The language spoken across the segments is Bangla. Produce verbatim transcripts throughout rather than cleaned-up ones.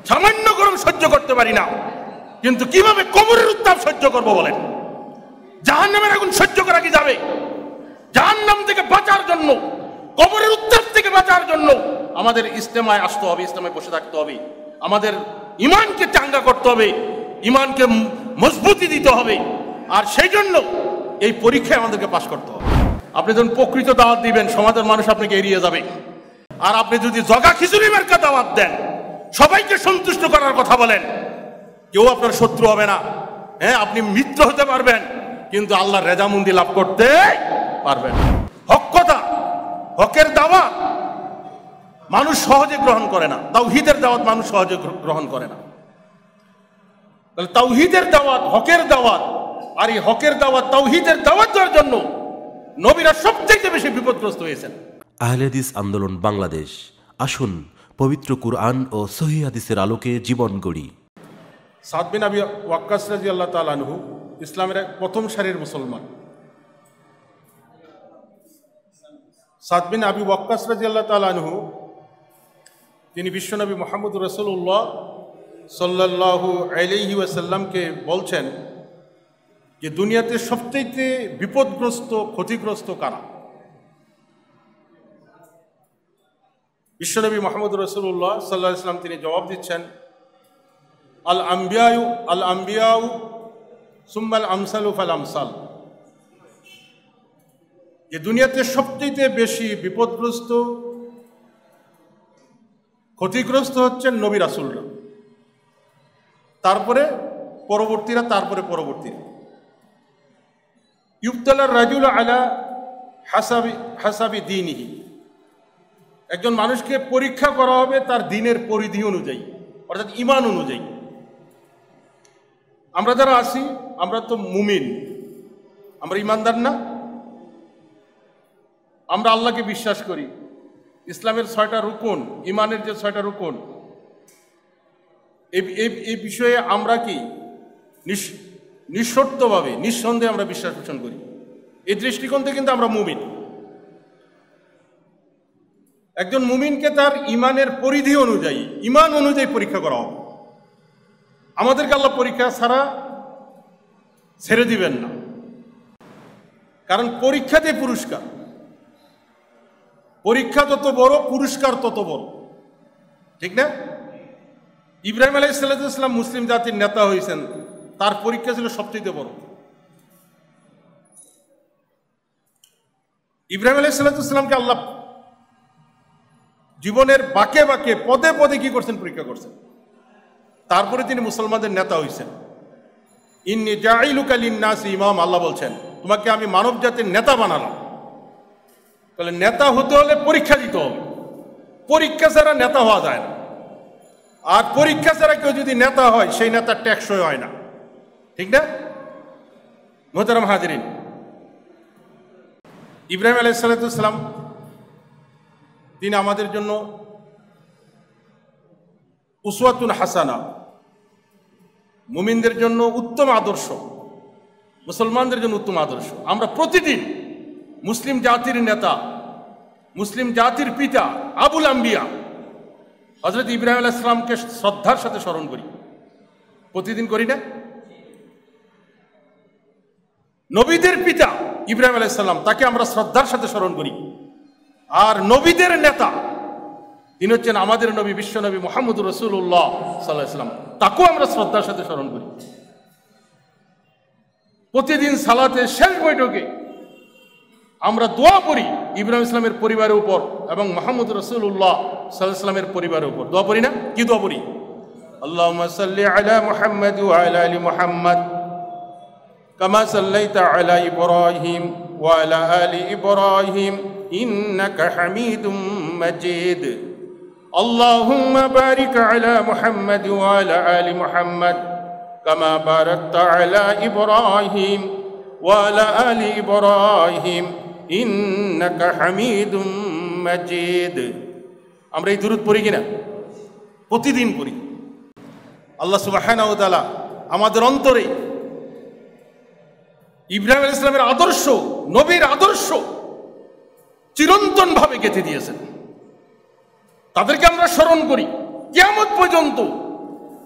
সামান্য গরম সহ্য করতে পারি না, কিন্তু কিভাবে কবরের উত্তাপ সহ্য করব বলেন? জাহান্নামের আগুন সহ্য করা কি যাবে? জাহান্নাম থেকে বাঁচার জন্য, কবরের উত্তাপ থেকে বাঁচার জন্য আমাদের ইস্তেমায় আসতে হবে, ইস্তেমায় বসে থাকতে হবে, আমাদের ইমানকে চাঙ্গা করতে হবে, ইমানকে মজবুতি দিতে হবে। আর সেই জন্য এই পরীক্ষায় আমাদেরকে পাশ করতে হবে। আপনি যখন প্রকৃত দাওয়াত দিবেন, সমাজের মানুষ আপনাকে এড়িয়ে যাবে। আর আপনি যদি জগা খিচুড়ি মার্কা দাওয়াত দেন, সবাইকে সন্তুষ্ট করার কথা বলেন, কেউ আপনার শত্রু হবে না। হ্যাঁ, আপনি মিত্র হতে পারবেন, কিন্তু আল্লাহর রেজামন্দি লাভ করতে পারবেন। হক কথা, হকের দাওয়াত মানুষ সহজে গ্রহণ করে না, তাওহীদের দাওয়াত মানুষ সহজে গ্রহণ করে না। তাহলে তাওহীদের দাওয়াত, হকের দাওয়াত, আর এই হকের দাওয়াত, তাওহীদের দাওয়াত দেওয়ার জন্য নবীরা সবচেয়ে বেশি বিপদগ্রস্ত হয়েছেন। আহলে হাদিস আন্দোলন বাংলাদেশ, আসুন পবিত্র কুরআন ও সহিহ হাদিসের আলোকে জীবন গড়ি। সাদ বিন আবি ওয়াক্কাস রাদিয়াল্লাহু তাআলা আনহু ইসলামের প্রথম সারির মুসলমান। সাদ বিন আবি ওয়াক্কাস রাদিয়াল্লাহু তাআলা আনহু তিনি বিশ্বনবী মুহাম্মদ রাসূলুল্লাহ সাল্লাল্লাহু আলাইহি ওয়াসাল্লামকে বলছেন যে দুনিয়াতে সবচেয়ে বিপদগ্রস্ত, ক্ষতিগ্রস্ত কারা? বিশ্বনবী মুহাম্মদ রাসূলুল্লাহ সাল্লাল্লাহু আলাইহি ওয়াসাল্লাম তিনি জবাব দিচ্ছেন, আল আম্বিয়াউ আল আম্বিয়াউ সুম্মাল আমসালু ফাল আমসাল। যে দুনিয়াতে সবচেয়ে বেশি বিপদগ্রস্ত, ক্ষতিগ্রস্ত হচ্ছেন নবী রাসূলরা, তারপরে পরবর্তীরা, তারপরে পরবর্তীরা। ইউবতালার রাজুল আলা হাসাবি হাসাবি দীনিহি, একজন মানুষকে পরীক্ষা করা হবে তার দিনের পরিধি অনুযায়ী, অর্থাৎ ঈমান অনুযায়ী। আমরা যারা আছি, আমরা তো মুমিন, আমরা ঈমানদার না? আমরা আল্লাহকে বিশ্বাস করি, ইসলামের ছয়টা রুকন, ঈমানের যে ছয়টা রুকন, এই বিষয়ে আমরা কি নিঃশর্তভাবে, নিঃসন্দেহে আমরা বিশ্বাস পোষণ করি। এই দৃষ্টিকোণ থেকে কিন্তু আমরা মুমিন। একজন মুমিনকে তার ঈমানের পরিধি অনুযায়ী, ঈমান অনুযায়ী পরীক্ষা করা হবে। আমাদেরকে আল্লাহ পরীক্ষা ছাড়া ছেড়ে দিবেন না, কারণ পরীক্ষাতে পুরস্কার। পরীক্ষা যত বড়, পুরস্কার তত বড়, ঠিক না? ইব্রাহিম আলাইহিস সালাম মুসলিম জাতির নেতা হয়েছেন, তার পরীক্ষা ছিল সবচেয়ে বড়। ইব্রাহিম আলাইহিস সালামকে আল্লাহ জীবনের বাঁকে বাঁকে, পদে পদে কি করছেন? পরীক্ষা করছেন। তারপরে তিনি মুসলমানদের নেতা হয়েছেন। ইন্নী জাইলুকা লিন-নাসি ইমাম, আল্লাহ বলছেন তোমাকে আমি মানব জাতির নেতা বানালাম। তাহলে নেতা হতে হলে পরীক্ষা দিতে হবে, পরীক্ষা ছাড়া নেতা হওয়া যায় না। আর পরীক্ষা ছাড়া কেউ যদি নেতা হয়, সেই নেতার টেকসই হয় না, ঠিক না? মুহতারাম হাজিরিন, ইব্রাহিম আলাইহিস সালাম তিনি আমাদের জন্য উসওয়াতুন হাসানা, মুমিনদের জন্য উত্তম আদর্শ, মুসলমানদের জন্য উত্তম আদর্শ। আমরা প্রতিদিন মুসলিম জাতির নেতা, মুসলিম জাতির পিতা আবুল আম্বিয়া হযরত ইব্রাহিম আলাইহিস সালামকে শ্রদ্ধার সাথে স্মরণ করি, প্রতিদিন করি না? নবীদের পিতা ইব্রাহিম আলাইহিস সালাম, তাকে আমরা শ্রদ্ধার সাথে স্মরণ করি। আর নবীদের নেতা তিনি হচ্ছেন আমাদের নবী, বিশ্ব নবী মুহাম্মদুর রাসূলুল্লাহ সাল্লাল্লাহু আলাইহি ওয়াসাল্লাম, তাকেও আমরা শ্রদ্ধার সাথে স্মরণ করি। প্রতিদিন সালাতে শেষ বৈঠকে আমরা দোয়া করি ইব্রাহিম ইসলামের পরিবারের উপর এবং মুহাম্মদ রাসূলুল্লাহ সাল্লাল্লাহু আলাইহি ওয়াসাল্লামের পরিবারের উপর দোয়া করি না? কি দোয়া করি? আল্লাহুম্মা সাল্লি আলা মুহাম্মাদ ওয়া আলা আলি মুহাম্মাদ কামা সাল্লাইতা আলা ইব্রাহিম ওয়া আলা আলি ইব্রাহিম ইন্নাকা হামিদুম মাজিদ। আল্লাহুম্মা বারিক আলা মুহাম্মাদ ওয়া আলা আলি মুহাম্মাদ কামা বারাকতা আলা ইব্রাহিম ওয়া আলা আলি ইব্রাহিম ইন্নাকা হামিদুম মাজিদ। আমরা এই দুরূদ পড়ি কিনা? প্রতিদিন পড়ি। আল্লাহ সুবহানাহু ওয়া তাআলা আমাদের অন্তরে ইব্রাহিম আলাইহিস সালামের আদর্শ, নবীর আদর্শ চিরন্তন ভাবে গেঁথে দিয়েছেন। তাদেরকে আমরা স্মরণ করি, কিয়ামত পর্যন্ত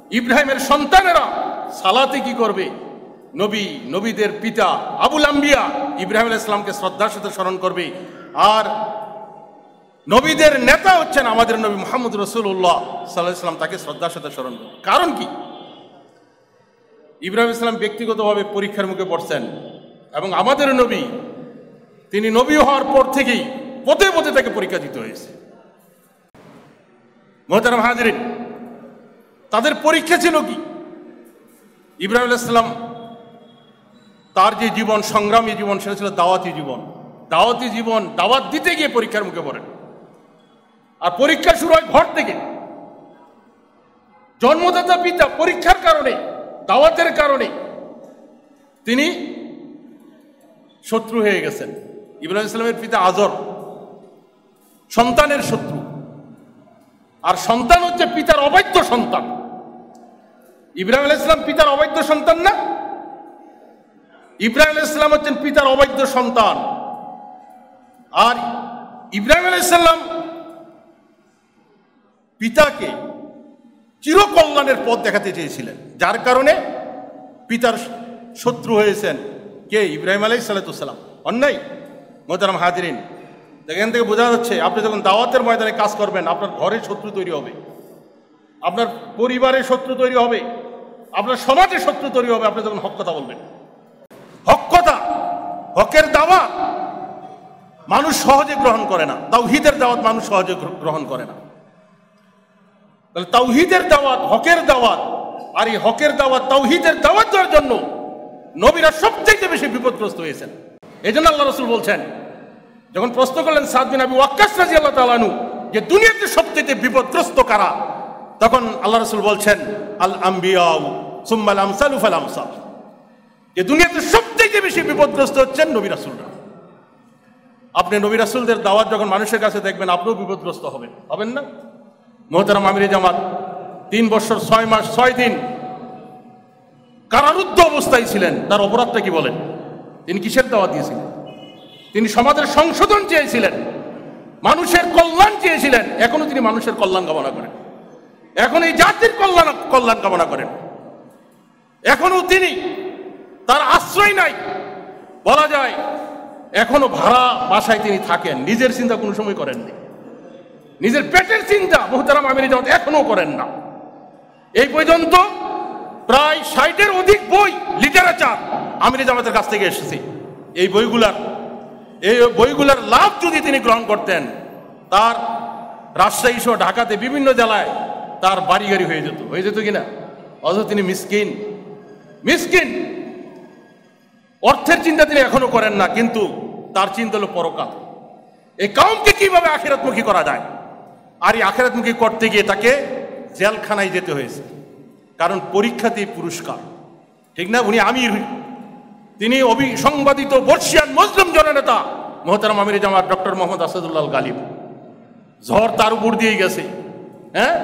ইব্রাহিমের সন্তানেরা সালাতে কি করবে? নবী নবীদের পিতা আবুল আম্বিয়া ইব্রাহিম আলাইহিস সালামকে শ্রদ্ধার সাথে স্মরণ করবে। আর নবীদের নেতা হচ্ছেন আমাদের নবী মুহাম্মদ রাসূলুল্লাহ সাল্লাল্লাহু আলাইহি ওয়াসাল্লাম, তাকে শ্রদ্ধার সাথে স্মরণ করবে। কারণ কি? ইব্রাহিম আলাইহিস সালাম ব্যক্তিগতভাবে পরীক্ষার মুখে পড়ছেন এবং আমাদের নবী তিনি নবী হওয়ার পর থেকেই পথে পথে তাকে পরীক্ষা দিতে হয়েছে। মুহতারাম হাজিরিন, তাদের পরীক্ষা ছিল কি? ইব্রাহিম আলাইহিস সালাম তার যে জীবন, সংগ্রামী জীবন, সেটা ছিল দাওয়াতি জীবন। দাওয়াতি জীবন, দাওয়াত দিতে গিয়ে পরীক্ষার মুখে পড়েন। আর পরীক্ষা শুরু হয় ঘর থেকে। জন্মদাতা পিতা পরীক্ষার কারণে, দাওয়াতের কারণে তিনি শত্রু হয়ে গেছেন। ইব্রাহিম আলাইহিস সালামের পিতা আজর সন্তানের শত্রু, আর সন্তান হচ্ছে পিতার অবৈধ সন্তান। ইব্রাহিম আলাইহিস সালাম পিতার অবৈধ সন্তান না? ইব্রাহিম আলাইহিস সালাম হচ্ছেন পিতার অবৈধ সন্তান। আর ইব্রাহিম আলাইহিস সালাম পিতাকে চিরকল্যাণের পথ দেখাতে চেয়েছিলেন, যার কারণে পিতার শত্রু হয়েছেন কে? ইব্রাহিম আলাইহিস সালাম। অন্যায় মুহতারাম হাজিরিন, এখান থেকে বোঝা যাচ্ছে আপনি যখন দাওয়াতের ময়দানে কাজ করবেন, আপনার ঘরের শত্রু তৈরি হবে, আপনার পরিবারের শত্রু তৈরি হবে, আপনার সমাজের শত্রু তৈরি হবে। আপনি যখন হক কথা বলবেন, হক কথা, হকের দাওয়াত মানুষ সহজে গ্রহণ করে না। তাওহীদের দাওয়াত মানুষ সহজে গ্রহণ করে না। তাহলে তাওহীদের দাওয়াত, হকের দাওয়াত, আর এই হকের দাওয়াত, তাওহীদের দাওয়াত দেওয়ার জন্য নবীরা সবচেয়ে বেশি বিপদগ্রস্ত হয়েছেন। এই জন্য আল্লাহ রাসূল বলছেন, যখন প্রশ্ন করলেন সাদ বিন আবি ওয়াক্কাস রাদিয়াল্লাহু তাআলা আনহু যে দুনিয়াতে সবচেয়ে বিপদগ্রস্ত কারা, তখন আল্লাহ রাসূল বলছেন আল আম্বিয়া সুম্মা আল আমসালু ফাল আমসাল, যে দুনিয়াতে সবচেয়ে বেশি বিপদগ্রস্ত হচ্ছেন নবী রাসূলরা। আপনি নবী রাসূলদের দাওয়াত যখন মানুষের কাছে দেখবেন, আপনিও বিপদগ্রস্ত হবেন, হবেন না? মুহতারাম আমিরে জামাত তিন বছর ছয় মাস ছয় দিন কারারুদ্ধ অবস্থায় ছিলেন। তার অপরাধটা কি বলেন? তিনি কিসের দাওয়াত দিয়েছিলেন? তিনি সমাজের সংশোধন চেয়েছিলেন, মানুষের কল্যাণ চেয়েছিলেন। এখনো তিনি মানুষের কল্যাণ কামনা করেন, এখন এই জাতির কল্যাণ কল্যাণ কামনা করেন। এখনো তিনি, তার আশ্রয় নাই, বলা যায় এখনো ভাড়া বাসায় তিনি থাকেন। নিজের চিন্তা কোনো সময় করেননি, নিজের পেটের চিন্তা মুহতারাম আমিরে জামাত এখনো করেন না। এই পর্যন্ত প্রায় ষাটের অধিক বই, লিটারেচার আমিরে জামাতের কাছ থেকে এসেছে। এই বইগুলার এই বইগুলার লাভ যদি তিনি গ্রহণ করতেন, তার রাজশাহী সহ ঢাকাতে বিভিন্ন জেলায় তার বাড়ি গাড়ি হয়ে যেত, হয়ে যেত কিনা? অথচ তিনি মিসকিন, মিসকিন অর্থের চিন্তা তিনি এখনো করেন না, কিন্তু তার চিন্তা হলো পরকাল। এই কওমকে কিভাবে আখিরাতমুখী করা যায়। আর এই আখিরাতমুখী করতে গিয়ে তাকে জেলখানায় যেতে হয়েছে, কারণ পরীক্ষাতেই পুরস্কার, ঠিক না? উনি আমির, তিনি অবিসংবাদিত বর্ষিয়ান মুসলিম জননেতা মুহতারাম আমিরে জামাত ডক্টর মোহাম্মদ আসাদুল্লাহ গালিব। ঝড় তার উপর দিয়ে গেছে, হ্যাঁ,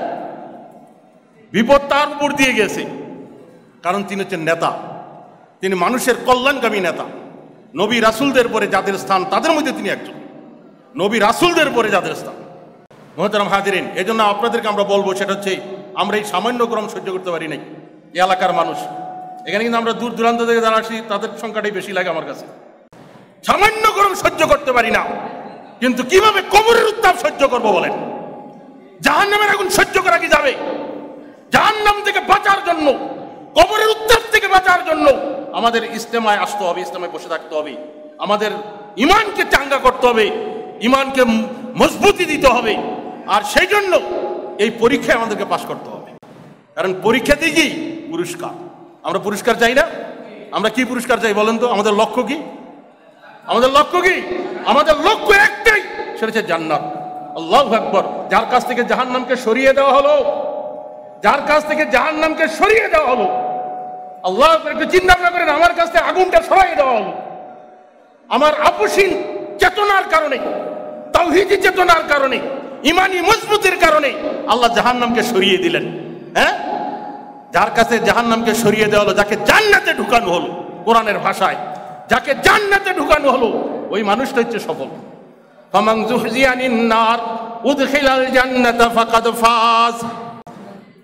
বিপদ তার উপর দিয়ে গেছে, কারণ তিনি হচ্ছেন নেতা, তিনি মানুষের কল্যাণকামী নেতা। নবী রাসূলদের পরে যাদের স্থান, তাদের মধ্যে তিনি একজন। নবী রাসূলদের পরে যাদের স্থান, মুহতারাম হাজিরিন, এই জন্য আপনাদেরকে আমরা বলবো, সেটা হচ্ছে আমরা এই সামান্য গরম সহ্য করতে পারি নাই। এই এলাকার মানুষ, এখানে কিন্তু আমরা দূর দূরান্ত থেকে যারা আসি, তাদের সংখ্যাটাই বেশি লাগে আমার কাছে। সামান্য গরম সহ্য করতে পারি না, কিন্তু কিভাবে কবরের উত্তাপ সহ্য করবো বলেন? জাহান্নামের আগুন সহ্য করা কি যাবে? জাহান্নাম থেকে বাঁচার জন্য, কবরের উত্তাপ থেকে বাঁচার জন্য আমাদের ইজতেমায় আসতে হবে, ইজতেমায় বসে থাকতে হবে, আমাদের ইমানকে চাঙ্গা করতে হবে, ইমানকে মজবুতি দিতে হবে। আর সেই জন্য এই পরীক্ষায় আমাদেরকে পাশ করতে হবে, কারণ পরীক্ষাতে কি পুরস্কার। আমরা পুরস্কার চাই না? আমরা কি পুরস্কার চাই বলেন তো? আমাদের লক্ষ্য কি? আমাদের লক্ষ্য কি? আমাদের লক্ষ্য একটাই, সেটা হচ্ছে জান্নাত। আল্লাহু আকবার। যার কাছ থেকে জাহান্নামকে সরিয়ে দেওয়া হলো, যার কাছ থেকে জাহান্নামকে সরিয়ে দেওয়া হলো, আল্লাহ একটু চিন্তা ভাবনা করেন, আমার কাছ থেকে আগুনটা সরাই দেওয়া হলো, আমার আপসীন চেতনার কারণে, তাওহীদি চেতনার কারণে, ইমানি মজবুতির কারণে আল্লাহ জাহান্নামকে সরিয়ে দিলেন। হ্যাঁ, যার কাছে জাহান্নামকে সরিয়ে দেওয়া হলো, যাকে জান্নাতে ঢুকানো হলো, কোরআনের ভাষায় যাকে জান্নাতে ঢুকানো হলো, ওই মানুষটা হচ্ছে সফল। ফামান যুহজিয়া আনিন নার উদখিলাল জান্নাতা ফাকাদ ফাজ।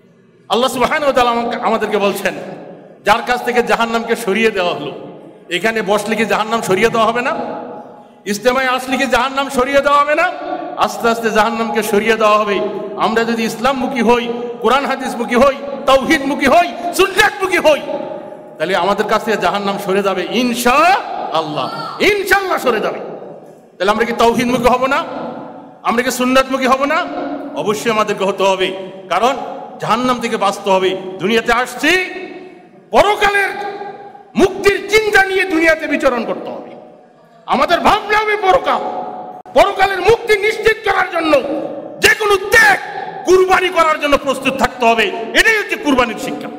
আল্লাহ সুবহানাহু ওয়া তাআলা আমাদেরকে বলছেন, যার কাছ থেকে জাহান্নামকে সরিয়ে দেওয়া হলো, এখানে বসলে কি জাহান্নাম সরিয়ে দেওয়া হবে না? ইজতেমায় আসলে কি জাহান্নাম সরিয়ে দেওয়া হবে না? আস্তে আস্তে জাহান্নামকে সরিয়ে দেওয়া হবে। আমরা যদি ইসলামমুখী হই, কোরআন হাদিসমুখী হই, তাওহীদমুখী হই, সুন্নাতমুখী হই, তাহলে আমাদের কাছ থেকে জাহান্নাম সরে যাবে ইনশাআল্লাহ। ইনশাআল্লাহ সরে যাবে। তাহলে আমরা কি তাওহীদমুখী হব না? আমরা কি সুন্নাতমুখী হব না? অবশ্যই আমাদেরকে হতে হবে, কারণ জাহান্নাম থেকে বাঁচতে হবে। দুনিয়াতে আসছি পরকালের মুক্তির চিন্তা নিয়ে দুনিয়াতে বিচরণ করতে হবে। আমাদের ভাবনা হবে পরকাল, পরকালের মুক্তি নিশ্চিত করার জন্য যে কোনো ত্যাগ, কুরবানি করার জন্য প্রস্তুত থাকতে হবে। এটাই হচ্ছে কুরবানির শিক্ষা।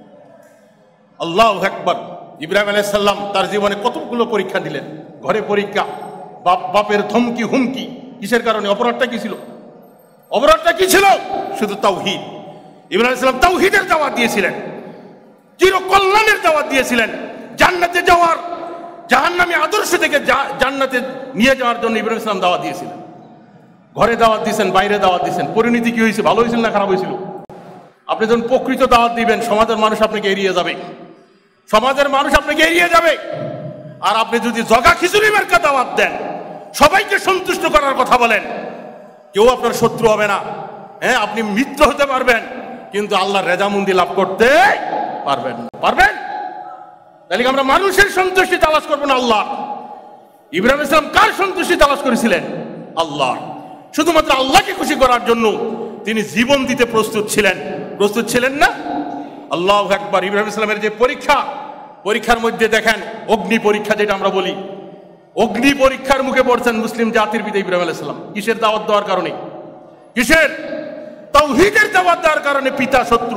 আল্লাহু আকবার। ইব্রাহিম আলাইহিস সালাম তার জীবনে কতগুলো পরীক্ষা দিলেন। ঘরে পরীক্ষা, বাপ বাপের ধমকি হুমকি, কিসের কারণে? অপরাধটা কি ছিল? অপরাধটা কি ছিল? শুধু তাওহীদ। ইব্রাহিম আলাইহিস সালাম তাওহীদের দাওয়াত দিয়েছিলেন, চির কল্যাণের দাওয়াত দিয়েছিলেন, জান্নাতে যাওয়ার, জাহান্নামী আদর্শ থেকে জান্নাতে নিয়ে যাওয়ার জন্য ইব্রাহিম আলাইহিস সালাম দাওয়াত দিয়েছিলেন। ঘরে দাওয়াত দিয়েছেন, বাইরে দাওয়াত দিয়েছেন। পরিণতি কি হয়েছে? ভালো হয়েছিল না খারাপ হয়েছিল? আপনি যখন প্রকৃত দাওয়াত দিবেন, সমাজের মানুষ আপনাকে এড়িয়ে যাবে, সমাজের মানুষ আপনাকে এড়িয়ে যাবে। আর আপনি যদি জগা খিচুড়ি মার্কা দাওয়াত দেন, সবাইকে সন্তুষ্ট করার কথা বলেন, কেউ আপনার শত্রু হবে না। হ্যাঁ, আপনি মিত্র হতে পারবেন, কিন্তু আল্লাহর রেজামন্দি লাভ করতে পারবেন না। পারবেন? তাহলে আমরা মানুষের সন্তুষ্টি তালাশ করবো না, আল্লাহ। ইব্রাহিম আলাইহিস সালাম কার সন্তুষ্টি তালাশ করেছিলেন? আল্লাহ। শুধুমাত্র আল্লাহকে খুশি করার জন্য তিনি জীবন দিতে প্রস্তুত ছিলেন। প্রস্তুত ছিলেন না? আল্লাহু আকবার। ইব্রাহিম আলাইহিস সালামের যে পরীক্ষা, পরীক্ষার মধ্যে দেখেন অগ্নি পরীক্ষা, যেটা আমরা বলি, অগ্নি পরীক্ষার মুখে পড়ছেন মুসলিম জাতির পিতা ইব্রাহিম আলাইহিস সালাম। কিসের দাওয়াত দেওয়ার কারণে? কিসের? তাওহীদের দাওয়াত দেওয়ার কারণে পিতা শত্রু,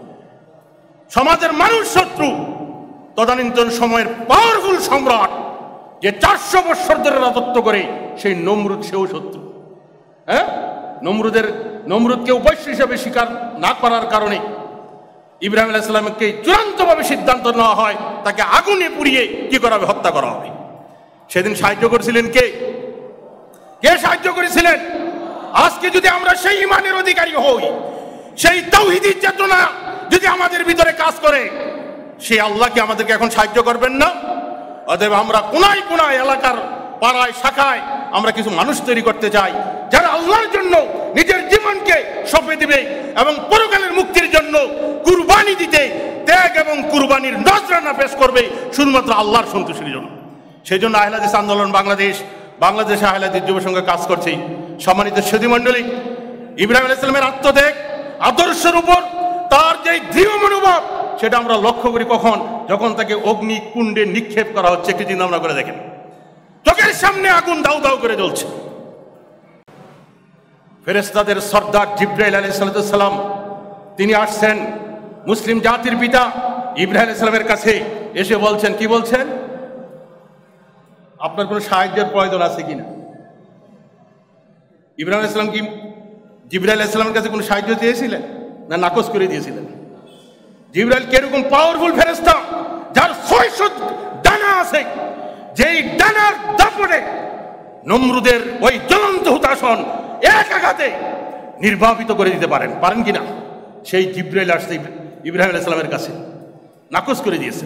সমাজের মানুষ শত্রু। তদানীন্তন সময়ের পাওয়ারফুল সম্রাট, যে চারশো বৎসর ধরে রাজত্ব করে, সেই নমরুদ, সেও শত্রু। হ্যাঁ, নমরুদের নমরুদকে উপাস্য হিসেবে স্বীকার না করার কারণে ইব্রাহিম আলাইহিস সালামকে চূড়ান্তভাবে সিদ্ধান্ত নেওয়া হয় তাকে আগুনে পুড়িয়ে কি করা হবে? হত্যা করা হবে। সেদিন সাহায্য করেছিলেন কে? কে সাহায্য করেছিলেন? আজকে যদি আমরা সেই ইমানের অধিকারী হই, সেই তাওহীদি চেতনা যদি আমাদের ভিতরে কাজ করে, সেই আল্লাহকে আমাদেরকে এখন সাহায্য করবেন না? অতএব আমরা কোনায় কোনায়, এলাকার পাড়ায় শাখায় আমরা কিছু মানুষ তৈরি করতে চাই, যারা আল্লাহর জন্য নিজের জীবনকে সঁপে দিবে এবং পরকালের মুক্তির জন্য কুরবানি দিতে, ত্যাগ এবং কুরবানির নজরানা পেশ করবে শুধুমাত্র আল্লাহর সন্তুষ্টির জন্য। সেই জন্য আহলে হাদিস আন্দোলন বাংলাদেশ, বাংলাদেশে আহলে হাদিস যুব সংঘ কাজ করছে। সম্মানিত সুধী মণ্ডলী, ইব্রাহিম আলাইহিস সালামের আত্মত্যাগ, আদর্শের উপর তার যে দৃঢ় মনোভাব, সেটা আমরা লক্ষ্য করি কখন? যখন তাকে অগ্নি কুণ্ডে নিক্ষেপ করা হচ্ছে। একটি চিন্তা ভাবনা করে দেখেন, চোখের সামনে আগুন দাউ দাউ করে জ্বলছে। ফেরেশতাদের সর্দার জিবরাইল আলাইহিস সালাম তিনি আসছেন মুসলিম জাতির পিতা ইব্রাহিম আলাইহিস সালামের কাছে, এসে বলছেন, কি বলছেন? আপনার কোনো সাহায্যের প্রয়োজন আছে কিনা? ইব্রাহিম আলাইহিস সালাম কি জিবরাইল আলাইহিস সালামের কাছে কোনো সাহায্য চেয়েছিলেন, না নাকচ করে দিয়েছিলেন? জিবরাইল কিরকম পাওয়ারফুল ফেরেশতা, যার ছয়শো ডানা আছে, যেই ডানার দাপটে নমরুদের ওই জ্বলন্ত হুতাশন এক আঘাতে নির্বাপিত করে দিতে পারেন। পারেন কিনা? সেই জিবরাইল আসছে ইব্রাহিম আলাইহিস সালামের কাছে, নাকচ করে দিয়েছেন।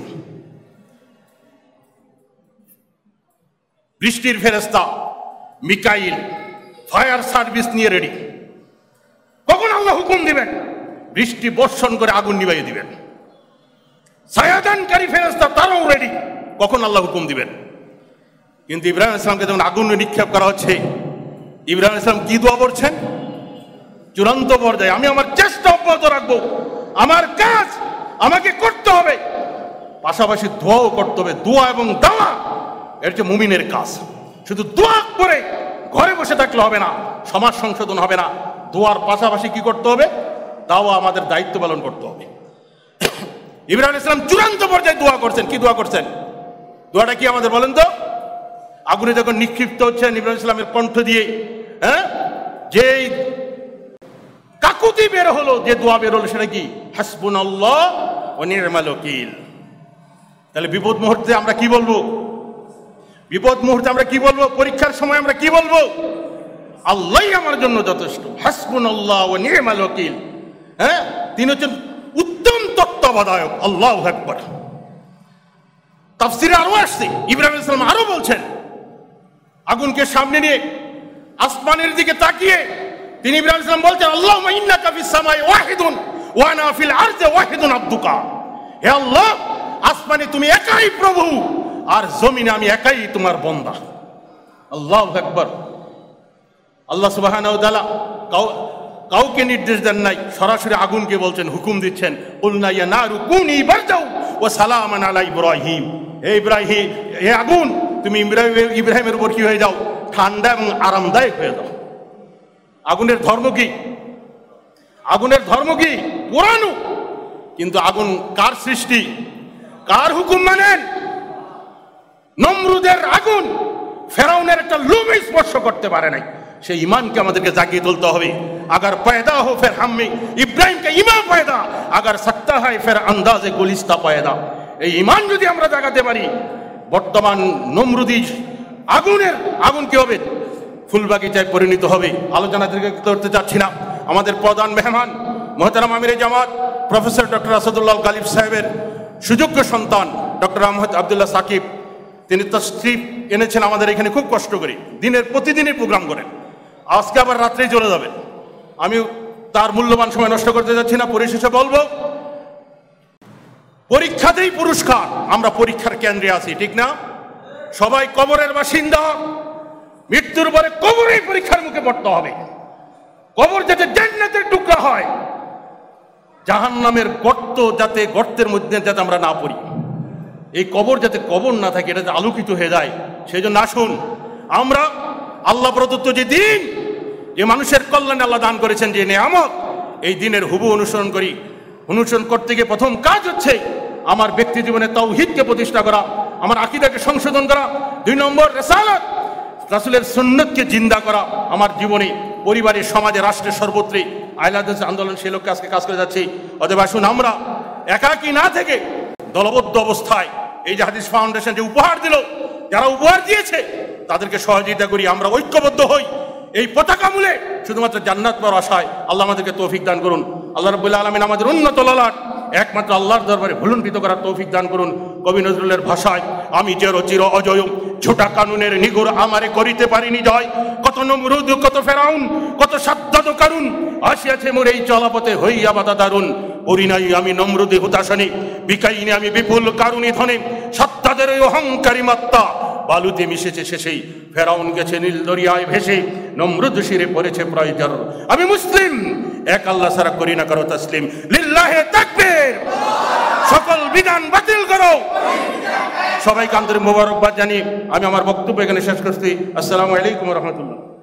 বৃষ্টির ফেরেশতা মিকাইল ফায়ার সার্ভিস নিয়ে রেডি। কখন আল্লাহ হুকুম দিবেন, বৃষ্টি বর্ষণ করে আগুন নিভাইয়ে দিবেন। ছায়াদানকারী ফেরেশতা তারাও রেডি, কখন আল্লাহ হুকুম দিবেন। কিন্তু ইব্রাহিম আলাইহিস সালামকে যখন আগুন নিক্ষেপ করা হচ্ছে, ইব্রাহিম আলাইহিস সালাম কি দোয়া করছেন? চূড়ান্ত পর্যায়ে, আমি আমার চেষ্টা অব্যাহত রাখবো, আমার কাজ আমাকে করতে হবে, পাশাপাশি দোয়াও করতে হবে। দোয়া এবং দাওয়া এর যে মুমিনের কাজ। শুধু দোয়া করে ঘরে বসে থাকলে হবে না, সমাজ সংশোধন হবে না। দোয়ার পাশাপাশি কি করতে হবে? দাওয়া আমাদের দায়িত্ব পালন করতে হবে। ইব্রাহিম আলাইহিস সালাম চূড়ান্ত পর্যায়ে দোয়া করছেন। কি দোয়া করছেন? দোয়াটা কি আমাদের বলেন তো? আগুনে যখন নিক্ষিপ্ত হচ্ছেন ইব্রাহিম আলাইহিস সালামের কণ্ঠ দিয়ে, হ্যাঁ, যে কাকুতি বের হলো, যে দোয়া বের হলো, সেটা কি? হাসবুনাল্লাহ ওয়া নি'মাল ওয়াকিল। তাহলে বিপদ মুহূর্তে আমরা কি বলবো? বিপদ মুহূর্তে আমরা কি বলবো? পরীক্ষার সময় আমরা কি বলবো? আল্লাহই আমার জন্য যথেষ্ট, হাসবুনাল্লাহ ওয়া নি'মাল ওয়াকিল। হ্যাঁ, তিনি হচ্ছেন উত্তম তত্ত্বাবধায়ক। আল্লাহু আকবার। তাফসিরে আরো আসছে, ইব্রাহিম আলাইহিস সালাম আরো বলছেন, আগুনকে সামনে নিয়ে আসমানের দিকে তাকিয়ে তিনি ইব্রাহিম আলাইহিস সালাম বলছেন, আল্লাহুম্মা ইন্নাকা ফিস সামাই ওয়াহিদুন ওয়া আনা ফিল আরদি ওয়াহিদুন আবদুকা। হে আল্লাহ, আসমানে তুমি একাই প্রভু, আর জমিনে আমি একাই তোমার বান্দা। আল্লাহু আকবার। আল্লাহ সুবহানাহু ওয়া তাআলা কাউকে নির্দেশ দেন নাই, সরাসরি আগুনকে বলছেন, হুকুম দিচ্ছেন, কুলনা ইয়া নারু কুনি বারদাও ওয়া সালামান আলা ইব্রাহিম। হে ইব্রাহিম, হে আগুন, তুমি ইব্রাহিম ইব্রাহিমের উপর কি হয়ে যাও? ঠান্ডা এবং আরামদায়ক হয়ে যাও। আগুনের ধর্ম কি? আগুনের ধর্ম কি? পোড়ানো। কিন্তু আগুন কার সৃষ্টি? কার হুকুম মানেন? নমরুদের আগুন ফেরাউনের একটা লোম স্পর্শ করতে পারে নাই। সেই ইমানকে আমাদেরকে জাগিয়ে তুলতে হবে। আগার পয়দা হো ফের হাম্মি ইব্রাহিমকে ইমান পয়দা, আগার সাক্তা হয় ফের আন্দাজে গুলিস্তা পয়দা। এই ইমান যদি আমরা জাগাতে পারি, বর্তমান নমরুদি আগুনের আগুন কি হবে? ফুলবাগিচায় পরিণত হবে। আলোচনা করতে চাচ্ছি না। আমাদের প্রধান মেহমান মোহতারাম আমিরে জামাত প্রফেসর ডক্টর আসাদুল্লাহ গালিব সাহেবের সুযোগ্য সন্তান ডক্টর আহমদ আবদুল্লাহ সাকিব, তিনি তাশরীফ এনেছেন আমাদের এখানে খুব কষ্ট করে, দিনের প্রতিদিনই প্রোগ্রাম করেন। আজকে আবার রাত্রেই চলে যাবেন। আমি তার মূল্যবান সময় নষ্ট করতে যাচ্ছি না। পরিশেষে বলবো, পরীক্ষাতেই পুরস্কার। আমরা পরীক্ষার কেন্দ্রে আছি, ঠিক না? সবাই কবরের বাসিন্দা। মৃত্যুর পরে কবরেই পরীক্ষার মুখে পড়তে হবে। কবর যাতে জান্নাতের টুকরা হয়, জাহান্নামের গর্ত যাতে গর্তের মধ্যে যাতে আমরা না পড়ি, এই কবর যাতে কবর না থাকে, এটা যাতে আলোকিত হয়ে যায়। সেই জন্য আসুন আমরা আল্লাহ প্রদত্ত যে দিন, যে মানুষের কল্যাণে আল্লাহ দান করেছেন যে নিয়ামত, এই দিনের হুবু অনুসরণ করি। অনুসরণ করতে গিয়ে প্রথম কাজ হচ্ছে আমার ব্যক্তি জীবনে তাওহীদকে প্রতিষ্ঠা করা, আমার আকীদাকে সংশোধন করা। দুই নম্বর রিসালাত, রাসূলের সুন্নতকে জিন্দা করা আমার জীবনে, পরিবারে, সমাজে, রাষ্ট্রে, সর্বত্রই। আইলাদাস আন্দোলন সেই লক্ষ্যে আজকে কাজ করে যাচ্ছি। অতএব আসুন আমরা একাকী না থেকে দলবদ্ধ অবস্থায় এই যে হাদিস ফাউন্ডেশন যে উপহার দিল, যারা উপহার দিয়েছে তাদেরকে সহযোগিতা করি, আমরা ঐক্যবদ্ধ হই এই পতাকা মূলে শুধুমাত্র জান্নাত পাওয়ার আশায়। আল্লাহ আমাদেরকে তৌফিক দান করুন। আল্লাহ রাব্বুল আলামিন আমাদের উন্নত ললাট একমাত্র আল্লাহর দরবারে ভুলুণ্ঠিত করার তৌফিক দান করুন। কবি নজরুলের ভাষায়, আমি চির চির অজয়, ছোটা কানুনের নিগুর আমারে করিতে পারিনি জয়। কত নমরুদ, কত ফেরাউন, কত সাদ্দাত কারুন, আসিয়াছে মোর এই চলাপথে হইয়া বাধা দারুন। পরিণাই আমি নমরুদে হুতাশনে, বিকাইনি আমি বিপুল কারুণী ধনে। সাদ্দাদের ওই অহংকারী মাত্রা বালুতে মিশেছে শেষেই, ফেরাউন গেছে নীল দরিয়ায় ভেসে, নমরুদ শিরে পড়েছে প্রয়োজন। আমি মুসলিম, এক আল্লাহ ছাড়া করি না কারো তাসলিম। লিল্লাহে তাকবীর, সকল বিধান বাতিল করো। সবাইকে আন্তরিক মোবারকবাদ জানিয়ে আমি আমার বক্তব্য এখানে শেষ করছি। আসসালামু আলাইকুম ওয়া রাহমাতুল্লাহ।